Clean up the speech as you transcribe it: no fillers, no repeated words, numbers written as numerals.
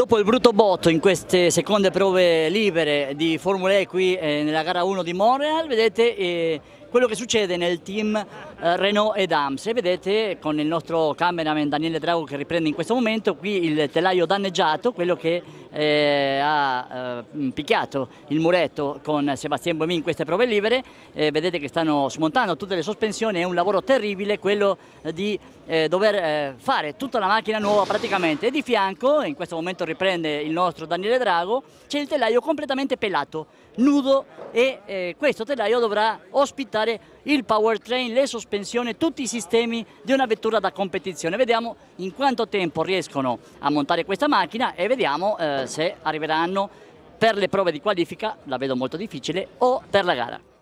Dopo il brutto botto in queste seconde prove libere di Formula E qui nella gara 1 di Montreal, vedete quello che succede nel team Renault ed AMS, e vedete con il nostro cameraman Daniele Drago che riprende in questo momento qui il telaio danneggiato, quello che ha picchiato il muretto con Sébastien Buemi in queste prove libere. Vedete che stanno smontando tutte le sospensioni, è un lavoro terribile quello di dover fare tutta la macchina nuova praticamente, e di fianco, in questo momento riprende il nostro Daniele Drago, c'è il telaio completamente pelato, nudo, e questo telaio dovrà ospitare il powertrain, le sospensioni, tutti i sistemi di una vettura da competizione. Vediamo in quanto tempo riescono a montare questa macchina e vediamo se arriveranno per le prove di qualifica, la vedo molto difficile, o per la gara.